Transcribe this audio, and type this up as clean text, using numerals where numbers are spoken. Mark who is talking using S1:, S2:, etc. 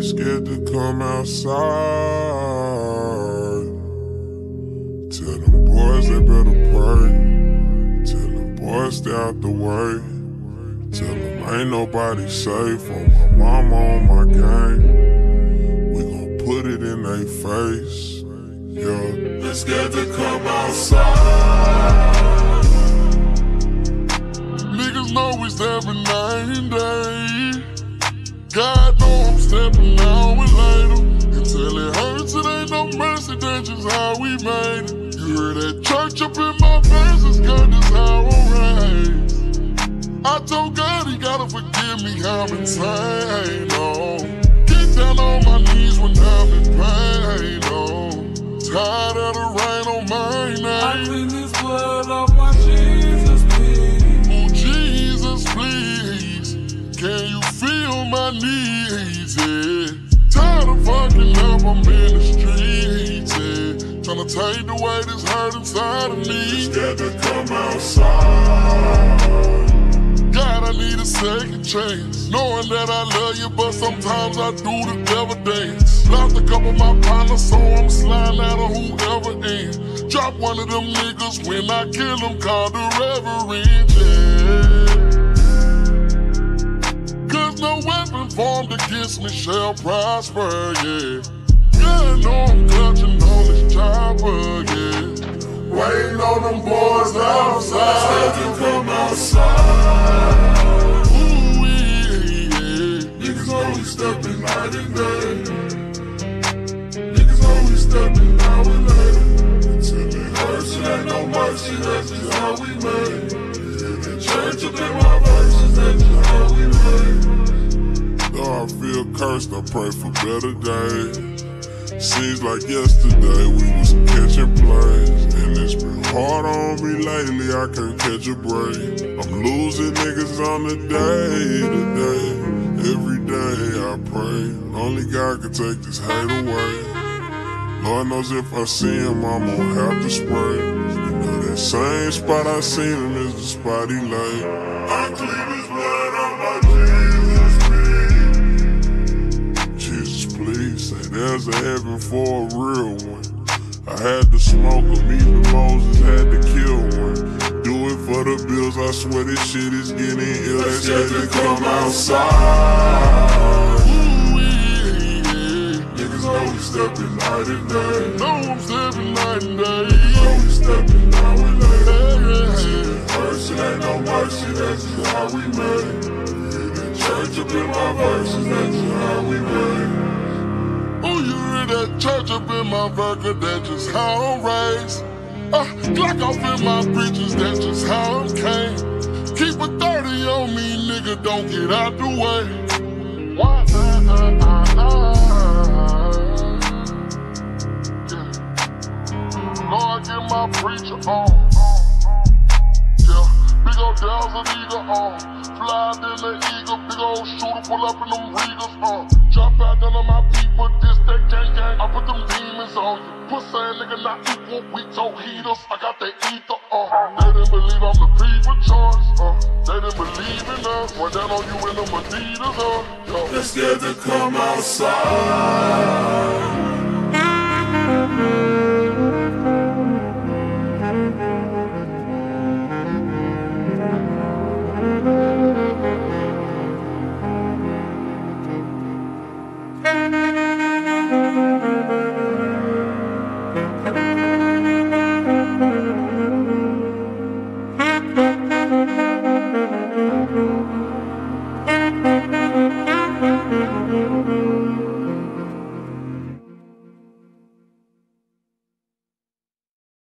S1: scared to come outside. Tell them boys they better pray. Tell them boys stay out the way. Tell them ain't nobody safe on my mama on my gang. We gon' put it in they face. Yeah, they scared to come outside. Niggas know we stepping night and day. God know I'm stepping now and later. Until it hurts, it ain't no mercy, that's just how we made it. You heard that church up in my verses, God, that's how I'm raised. I told God he gotta forgive me, I'm insane, oh. Get down on my knees when I'm in pain, oh. Tired of the rain on my name.
S2: I clean this blood off my Jesus, please.
S1: Oh, Jesus, please. Can you feel my needs, yeah? Tired of fucking up, I'm in the streets, yeah. Tryna take the weight that's hurt inside of me. Scared to come outside. God, I need a second chance. Knowing that I love you, but sometimes I do the devil dance. Lost a couple of my partners, so I'm sliding out of whoever ends. Drop one of them niggas when I kill them, call the reverend, yeah. Cause no weapon formed against me shall prosper, yeah. Yeah, I know I'm clutching on this chopper, yeah. Waiting on them boys outside. Scared to come outside. Ooh, yeah. Niggas only stepping night and day. Niggas only stepping now and later. Until it hurts, it ain't no mercy, that's just how we made. Yeah, the church up in my verses, that's just how we made. Though I feel cursed, I pray for better days. Seems like yesterday we was catching plays. And it's been hard on me lately, I can't catch a break. I'm losing niggas on the day to day. Every day I pray, only God can take this hate away. Lord knows if I see him, I'm gon' have to spray. You know that same spot I seen him is the spot he lay. I clean his blood on my Jesus, please. Jesus, please, say there's a heaven for a real one. I had to smoke him, even Moses had to kill one. Do it for the bills, I swear this shit is getting ill. They scared to come outside. Ooh, yeah. Niggas always stepping night and day. No, I'm stepping night and day. Niggas always stepping now and later. First, it ain't no mercy, that's just how we made. Yeah, the church up in my verses, that's just how we made. Oh, you hear that church up in my burger, that's just how I'm raised. Glock off in my britches, that's just how I'm came. Keep a 30 on me, nigga, don't get out the way. Why? Lord, get my preacher on. Yeah, big ol' Dells and Eagle on. Fly in the eagle, big ol' shooter, pull up in them Regals on. Jump out none of my people, this, that, gang, gang. I put them demons on you. Pussy nigga not equal, we told heaters. I got that ether, They didn't believe I'm the people choice, They didn't believe in us. Went down on you in them Adidas, Yo. They're scared to come outside.